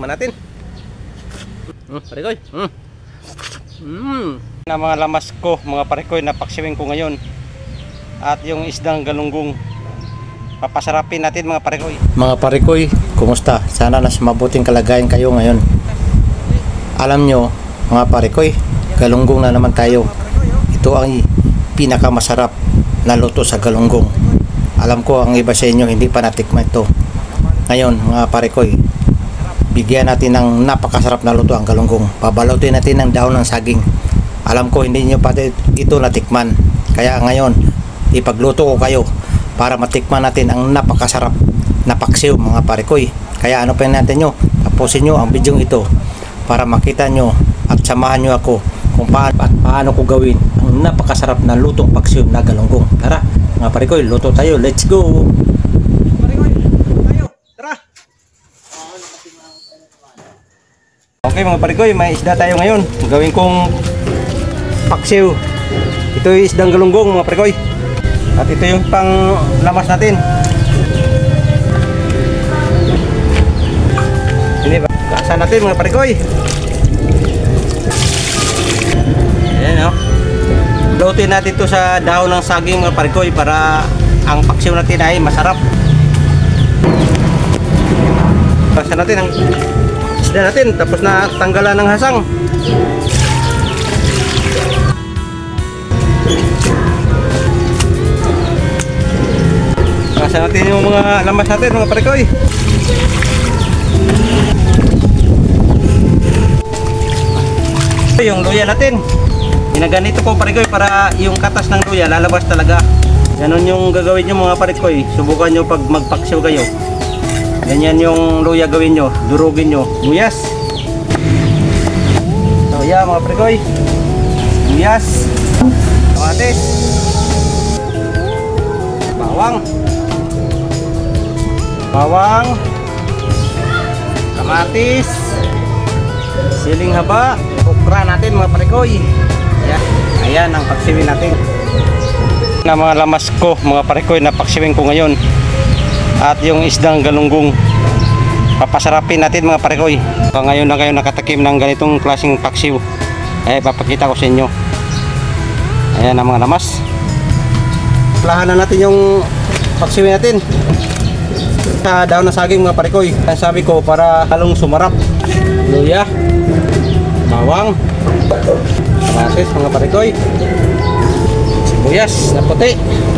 tikman natin. Parikoy. Na mga lamas ko, mga parikoy, napaksiwing ko ngayon. At yung isdang galunggong, papasarapin natin mga parikoy. Mga parikoy, kumusta? Sana nasa mabuting kalagayan kayo ngayon. Alam nyo, mga parikoy, galunggong na naman tayo. Ito ang pinakamasarap na luto sa galunggong. Alam ko ang iba sa inyo hindi pa natikman ito. Ngayon mga parikoy, bigyan natin ng napakasarap na luto ang galunggong. Pabalutin natin ng dahon ng saging. Alam ko hindi nyo pa ito natikman. Kaya ngayon, ipagluto ko kayo para matikman natin ang napakasarap na paksiw mga parikoy. Kaya ano pa natin nyo, tapusin nyo ang video ito para makita nyo at samahan nyo ako kung paano ko gawin ang napakasarap na lutong paksiw na galunggong. Tara mga parikoy, luto tayo. Let's go! Okay mga parikoy, may isda tayo ngayon. Gawin kong paksiw. Ito yung isdang galunggong mga parikoy. At ito yung pang lamas natin. Ini ba? Gasa natin mga parikoy. Ayan o. Lutuin natin ito sa dahon ng saging mga parikoy para ang paksiw natin ay masarap. Gasa natin ang isda natin, tapos na tanggalan ng hasang. Kasa natin yung mga lamas natin mga parikoy. Yung luya natin, ginaganito ko parikoy para yung katas ng luya lalabas talaga. Ganon yung gagawin nyo mga parikoy. Subukan nyo pag magpaksiw kayo. Ganyan yung luya gawin nyo, durugin nyo. Luyas. So yeah mga parikoy, luyas, kamatis, bawang, kamatis, siling haba, okra natin mga parikoy. Ayan ang paksiwin natin. Na mga lamas ko mga parikoy, na paksiwin ko ngayon. At yung isdang galunggong, papasarapin natin mga parikoy. Ngayon na kayo nakatakim ng ganitong klaseng paksiw, papakita ko sa inyo. Ayan ang mga lamas. Lahan na natin yung paksiwin natin sa dahon ng saging mga parikoy. Sabi ko para halong sumarap. Luya, bawang, kamatis mga parikoy, sibuyas na puti.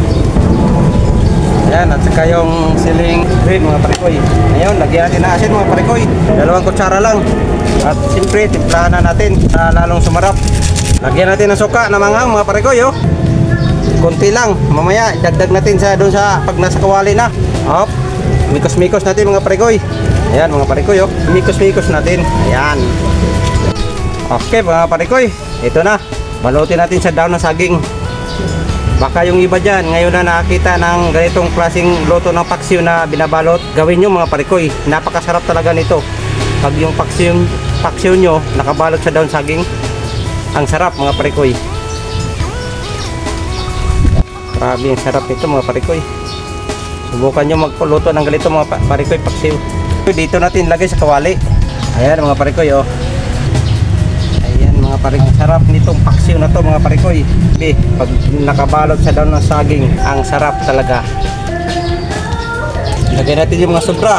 Ayan, at saka yung siling green mga parikoy. Ngayon, lagyan natin na asin mga parikoy. 2 kutsara lang. At siyempre, timplahan na natin na lalong sumarap. Lagyan natin ng suka na mga parikoy. Oh. Kunti lang. Mamaya, dagdag natin doon sa pag nasa kawali na. Hop. Mikos-mikos natin mga parikoy. Ayan mga parikoy. Oh. Mikos-mikos natin. Ayan. Okay mga parikoy. Ito na. Balutin natin sa dahon ng saging. Baka yung iba dyan ngayon na nakakita ng ganitong klaseng luto ng paksiw na binabalot. Gawin nyo mga parikoy, napakasarap talaga nito. Pag yung paksiw nyo nakabalot sa daon saging, ang sarap mga parikoy. Grabe ang sarap nito mga parikoy. Subukan nyo magluto ng ganito mga parikoy paksiw. Dito natin lagay sa kawali. Ayan mga parikoy oh. Mga parikoy, ang sarap nitong paksiw na to mga parikoy. Pag nakabalot sa daon ng saging, ang sarap talaga. Lagyan natin yung mga sobra.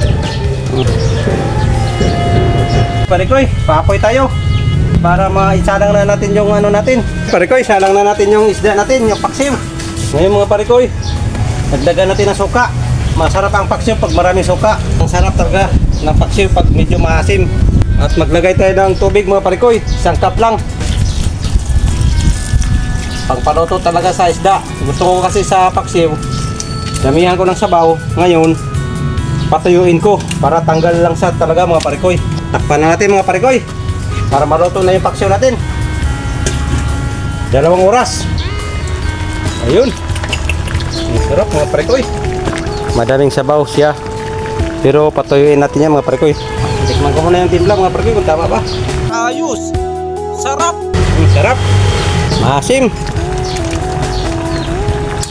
Parikoy, paapoy tayo para maisalang na natin yung ano natin. Parikoy, salang na natin yung isda natin, yung paksiw. Ngayon mga parikoy, nagdagan natin ng suka. Masarap ang paksiw pag maraming suka. Ang sarap talaga ng paksiw pag medyo maasim. At maglagay tayo ng tubig mga parikoy, 1 cup lang. Pangpaluto talaga sa isda. Gusto ko kasi sa paksiw, damihan ko ng sabaw. Ngayon, patuyuin ko para tanggal lang sa talaga mga parikoy. Takpan na natin mga parikoy para maluto na yung paksiw natin. 2 oras. Ayun. Ang sarap mga parikoy. Madaming sabaw siya, pero patuyuin natin yan mga parikoy. Tikman ko muna yung timpla mga parikoy kung tama ba. Ayos! Sarap! Sarap! Maasim!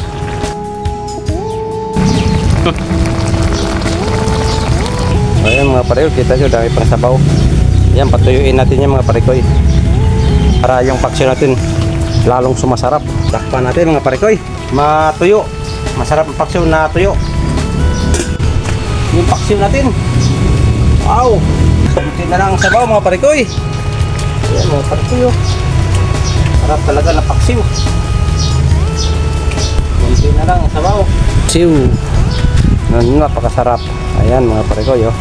Ayan mga parikoy, kita nyo dami pang sabaw. Yan, patuyuin natin yan mga parikoy para yung paksiw natin lalong sumasarap. Takpan natin mga parikoy, matuyo, masarap ang paksiw na tuyo. Yung paksiw natin, wow, kunti na lang ang sabaw mga parikoy. Yan mga parikoy, sarap talaga na paksiw. Kunti na lang ang sabaw. Paksiw, napakasarap. Ayan mga parikoy, oh.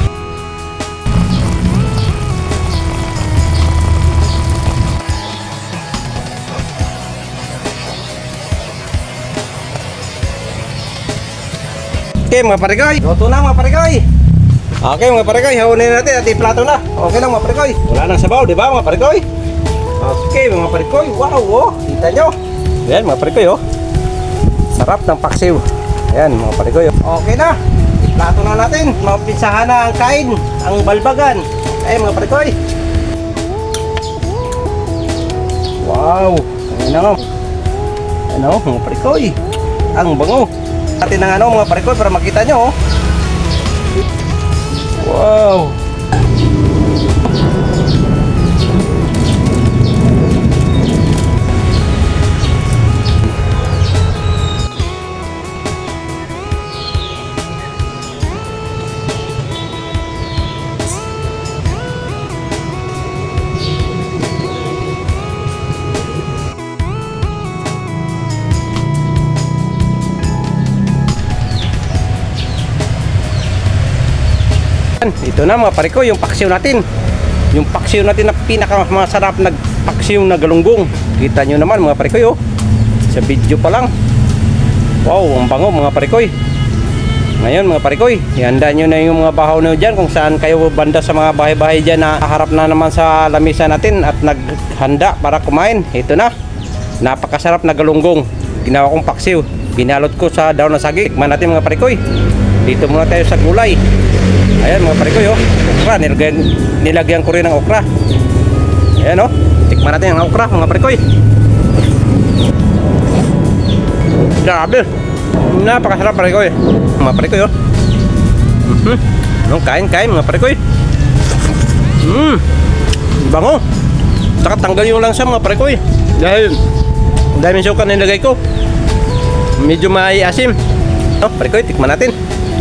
Okay mga parikoy, luto na mga parikoy. Okay mga parikoy, hawanin natin at i-plato na. Okay lang mga parikoy, wala nang sabaw, di ba mga parikoy? Okay mga parikoy, wow, oh, kita nyo. Ayan mga parikoy, oh, sarap ng paksiw. Ayan mga parikoy, oh. Okay na, i-plato na natin. Mapisahan na ang kain, ang balbagan. Ayan mga parikoy, wow, ayan na, ano mga parikoy, ang bango natin ng ano mga parikoy para makita nyo, oh. Wow, ito na mga parikoy, yung paksiw natin. Yung paksiw natin na pinakamasarap na paksiw na galunggong. Kita nyo naman mga parikoy, oh. Sa video pa lang. Wow, ang bango mga parikoy. Ngayon mga parikoy, ihanda nyo na yung mga bahaw nyo dyan. Kung saan kayo banda sa mga bahay-bahay dyan na harap na naman sa lamisa natin at naghanda para kumain. Ito na, napakasarap na galunggong. Ginawa kong paksiw, binalot ko sa daon ng saging. Tikman natin mga parikoy. Dito muna tayo sa gulay. Ayan mga parikoy, oh, okra, nilagyan ko rin ng okra. Ayan, oh, tikman natin ang okra mga parikoy. Grabe, napakasarap parikoy. Mga parikoy, oh. Kain mga parikoy. Bango. Saka tanggal yung langsa mga parikoy. Dahil daming suka na nilagay ko. Medyo may asim. Oh, parikoy, tikman natin.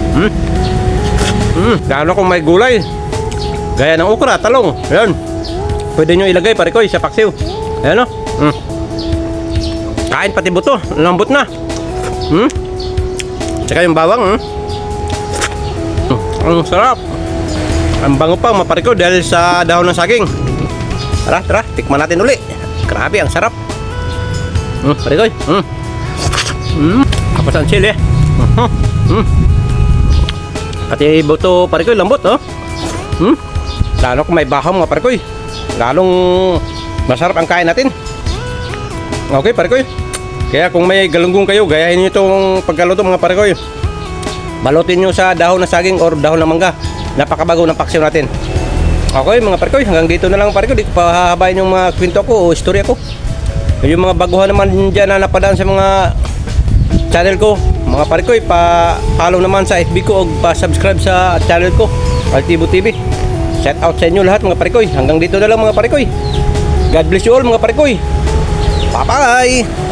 Gano'n kung may gulay gaya ng okra, talong, ayan, pwede nyo ilagay parikoy sa paksiw. Ayan, o, kain pati buto, lambot na. Tsaka yung bawang, ang sarap, ang bango pa mga parikoy dahil sa dahon ng saging. Tara, tikman natin uli. Grabe, ang sarap. Parikoy, kapos ang chili. Pati buto parikoy, lambot, oh. Lalo kung may bahaw mga parikoy, lalong masarap ang kain natin. Okay parikoy, kaya kung may galunggong kayo, gayahin nyo itong pagkaluto mga parikoy. Balutin nyo sa dahon ng saging or dahon ng mangga. Napakabago ng paksiw natin. Okay mga parikoy, hanggang dito na lang parikoy. Di ko pa hahabain yung mga kwento ko o istorya ko. Yung mga baguhan naman dyan na napadaan sa mga channel ko mga parikoy, pa-follow naman sa FB ko o pa-subscribe sa channel ko Altibo TV. Shout out sa inyo lahat mga parikoy. Hanggang dito na lang mga parikoy. God bless you all mga parikoy. Bye bye.